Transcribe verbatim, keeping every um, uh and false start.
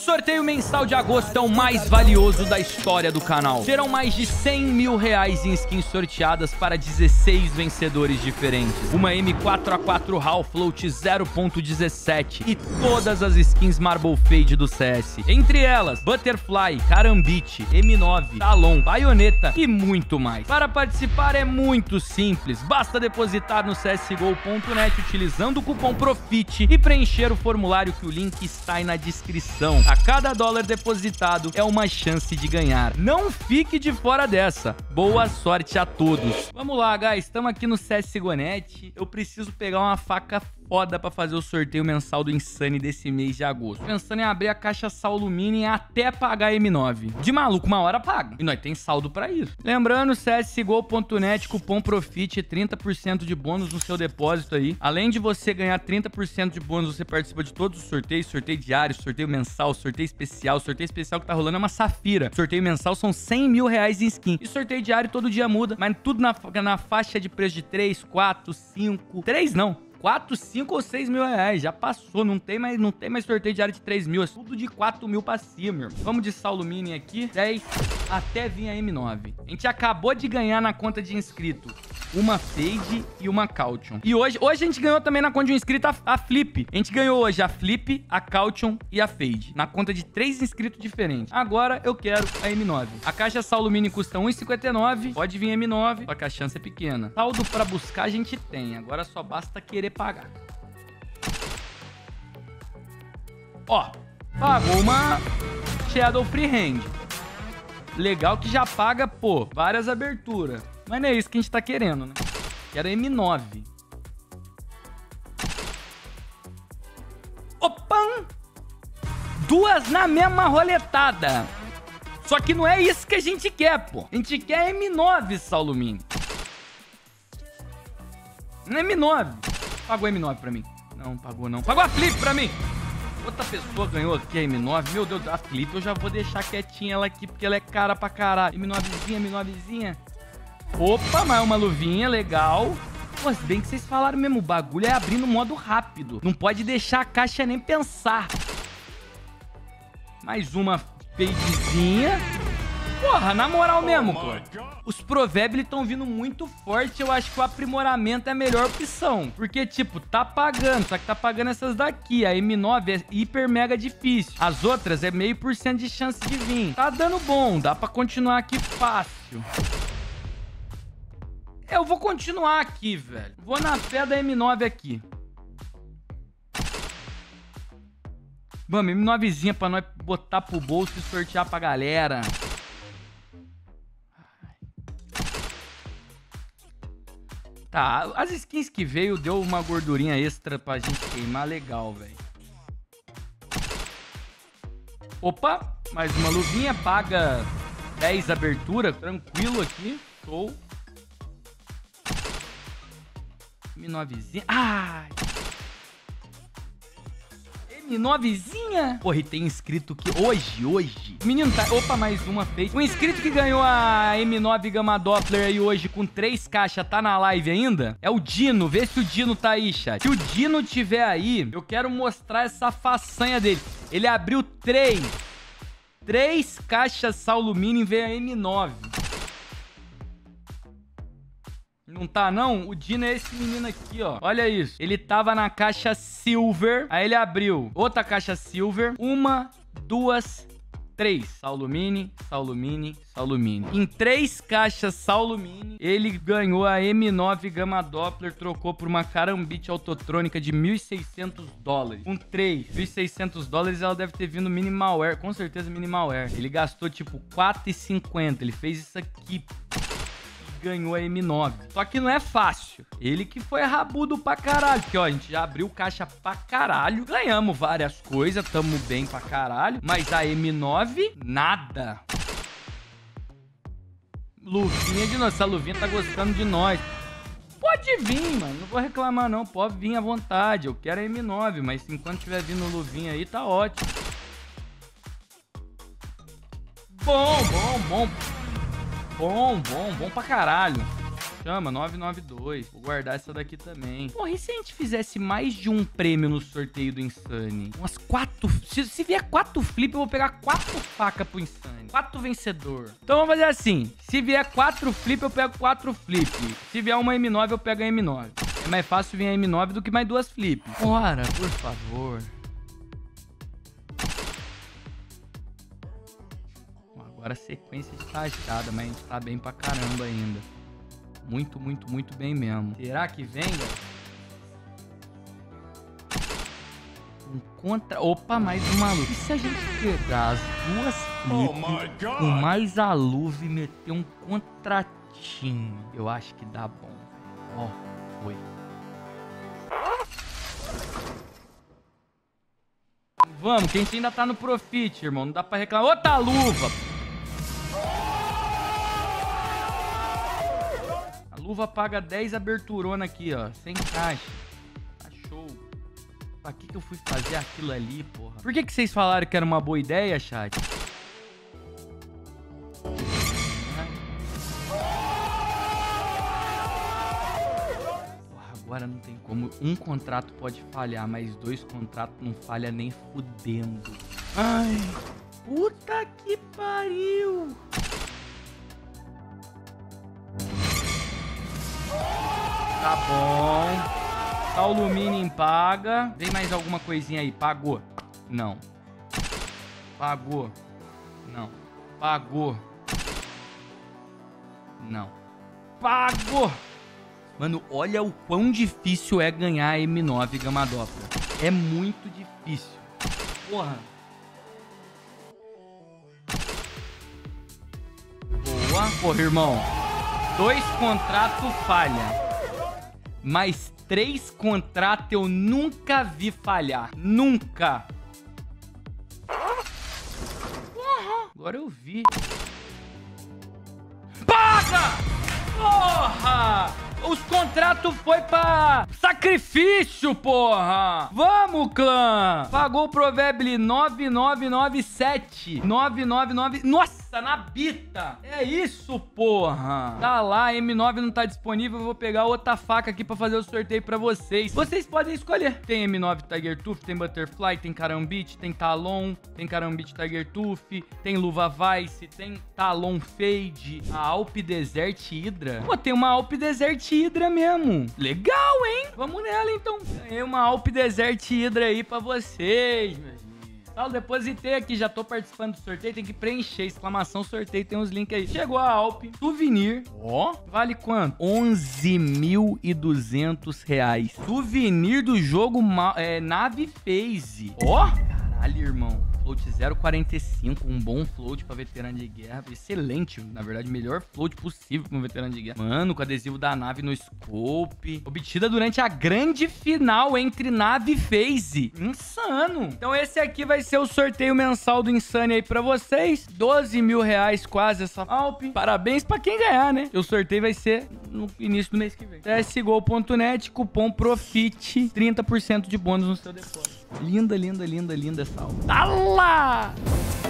sorteio mensal de agosto é o mais valioso da história do canal. Serão mais de cem mil reais em skins sorteadas para dezesseis vencedores diferentes. Uma M quatro A quatro HAL Float zero ponto dezessete e todas as skins Marble Fade do C S. Entre elas, Butterfly, Karambit, M nove, Talon, Baioneta e muito mais. Para participar é muito simples. Basta depositar no C S G O ponto net utilizando o cupom PROFIT e preencher o formulário que o link está aí na descrição. A cada dólar depositado é uma chance de ganhar. Não fique de fora dessa. Boa sorte a todos. Vamos lá, guys. Estamos aqui no C S G O ponto net. Eu preciso pegar uma faca foda pra fazer o sorteio mensal do Insane desse mês de agosto. Pensando em abrir a caixa Saulo Mini até pagar M nove. De maluco, uma hora paga. E nós tem saldo pra isso. Lembrando, C S G O ponto net, cupom PROFIT, trinta por cento de bônus no seu depósito aí. Além de você ganhar trinta por cento de bônus, você participa de todos os sorteios. Sorteio diário, sorteio mensal, sorteio especial. Sorteio especial que tá rolando é uma Safira. Sorteio mensal são cem mil reais em skin. E sorteio diário todo dia muda, mas tudo na, na faixa de preço de três, quatro, cinco... três não. quatro, cinco ou seis mil reais. Já passou. Não tem mais, não tem mais sorteio diário de três mil. É tudo de quatro mil pra cima, meu irmão. Vamos de Saulo Mini aqui. dez até vir a M nove. A gente acabou de ganhar na conta de inscrito uma Fade e uma Caution. E hoje, hoje a gente ganhou também na conta de inscrito a, a Flip. A gente ganhou hoje a Flip, a Caution e a Fade. Na conta de três inscritos diferentes. Agora eu quero a M nove. A caixa Saulo Mini custa um real e cinquenta e nove. Pode vir M nove, só que a chance é pequena. Saldo pra buscar a gente tem. Agora só basta querer pagar. Ó, pagou uma Shadow Freehand. Legal que já paga, pô, várias aberturas. Mas não é isso que a gente tá querendo, né? Quero M nove. Opa! Duas na mesma roletada. Só que não é isso que a gente quer, pô. A gente quer M nove, Saulo Mini. Não é M nove. Pagou M nove pra mim. Não, pagou não. Pagou a Flip pra mim. Outra pessoa ganhou aqui a M nove. Meu Deus, a Flip eu já vou deixar quietinha ela aqui, porque ela é cara pra caralho. M novezinha, M novezinha. Opa, mas uma luvinha, legal. Pô, se bem que vocês falaram mesmo, o bagulho é abrir no modo rápido. Não pode deixar a caixa nem pensar. Mais uma fadezinha. Porra, na moral mesmo, pô. Os provérbios estão vindo muito forte. Eu acho que o aprimoramento é a melhor opção. Porque, tipo, tá pagando. Só que tá pagando essas daqui. A M nove é hiper mega difícil. As outras é meio por cento de chance de vir. Tá dando bom. Dá pra continuar aqui fácil. Eu vou continuar aqui, velho. Vou na fé da M nove aqui. Vamos, M novezinha pra nós botar pro bolso e sortear pra galera. Tá, as skins que veio deu uma gordurinha extra pra gente queimar legal, velho. Opa, mais uma luvinha, paga dez abertura, tranquilo aqui. Show. M novezinha. Ai. M novezinha. Porra, e tem inscrito que hoje, hoje. O menino tá... Opa, mais uma fez. Um inscrito que ganhou a M nove Gamma Doppler aí hoje com três caixas, tá na live ainda? É o Dino. Vê se o Dino tá aí, chat. Se o Dino tiver aí, eu quero mostrar essa façanha dele. Ele abriu três. Três caixas Saulo Mini e veio a M nove. Não tá, não? O Dino é esse menino aqui, ó. Olha isso. Ele tava na caixa Silver. Aí ele abriu outra caixa Silver. Uma, duas, três. Saulo Mini, Saulo Mini, Saulo Mini. Em três caixas Saulo Mini, ele ganhou a M nove Gamma Doppler. Trocou por uma Karambit autotrônica de mil e seiscentos dólares. Com três. mil e seiscentos dólares ela deve ter vindo Minimalware. Com certeza Minimalware. Ele gastou, tipo, quatro reais e cinquenta. Ele fez isso aqui. Ganhou a M nove. Só que não é fácil. Ele que foi rabudo pra caralho. Porque, ó, a gente já abriu caixa pra caralho. Ganhamos várias coisas. Tamo bem pra caralho. Mas a M nove, nada. Luvinha de nós. Essa luvinha tá gostando de nós. Pode vir, mano. Não vou reclamar, não. Pode vir à vontade. Eu quero a M nove. Mas enquanto tiver vindo luvinha aí, tá ótimo. Bom, bom, bom. Bom, bom, bom pra caralho. chama, nove nove dois. Vou guardar essa daqui também. Porra, e se a gente fizesse mais de um prêmio no sorteio do Insane? Umas quatro... Se, se vier quatro flip, eu vou pegar quatro facas pro Insane. Quatro vencedor. Então vamos fazer assim. Se vier quatro flip, eu pego quatro flip. Se vier uma M nove, eu pego a M nove. É mais fácil vir a M nove do que mais duas flip. Bora, por favor. Agora a sequência de rajada, mas a gente tá bem pra caramba ainda. Muito, muito, muito bem mesmo. Será que vem, galera? Um contra... Opa, mais uma luva. E se a gente pegar as duas flip oh com mais a luva e meter um contratinho? Eu acho que dá bom. Ó, oh, foi. Vamos, que a gente ainda tá no profit, irmão. Não dá pra reclamar. Outra luva! A luva paga dez aberturona aqui, ó. Sem caixa. Tá show. Pra que que eu fui fazer aquilo ali, porra? Por que que vocês falaram que era uma boa ideia, chat? Porra, agora não tem como. Um contrato pode falhar, mas dois contratos não falha nem fudendo. Ai, puta que pariu. Tá bom. Alumínio paga. Vem mais alguma coisinha aí. Pagou. Não. Pagou. Não. Pagou. Não. Pagou. Mano, olha o quão difícil é ganhar a M nove Gama Dopla. É muito difícil. Porra. Boa. Porra, irmão. Dois contratos falha. Mas três contratos eu nunca vi falhar. Nunca. Porra. Agora eu vi. Paga! Porra! Os contratos foi pra sacrifício, porra! Vamos, clã! Pagou o Provérbio nove nove nove sete. nove nove nove... Nossa, na bita! É isso, porra! Tá lá, M nove não tá disponível, eu vou pegar outra faca aqui pra fazer o sorteio pra vocês. Vocês podem escolher. Tem M nove Tiger Tooth, tem Butterfly, tem Karambit, tem Talon, tem Karambit Tiger Tooth, tem Luva Vice, tem Talon Fade, a Alp Desert Hydra. Pô, tem uma Alp Desert Hydra mesmo. Legal, hein? Vamos nela, então. Ganhei uma Alp Desert Hydra aí pra vocês, meus amigos. Tá, depositei aqui, já tô participando do sorteio, tem que preencher, exclamação sorteio, tem uns links aí. Chegou a Alp, souvenir. Ó, vale quanto? onze mil e duzentos reais. Souvenir do jogo é, Nave Phase. Ó, caralho, irmão. Float zero quarenta e cinco, um bom float pra veterano de guerra. Excelente, na verdade, melhor float possível pra um veterano de guerra. Mano, com adesivo da nave no scope. Obtida durante a grande final entre Nave e Phase. Insano. Então esse aqui vai ser o sorteio mensal do Insane aí pra vocês. doze mil reais quase essa Alp. Parabéns pra quem ganhar, né? O sorteio vai ser no início do mês que vem. C S G O ponto net, cupom PROFIT, trinta por cento de bônus no seu depósito. Linda, linda, linda, linda essa Alp. Tá lá!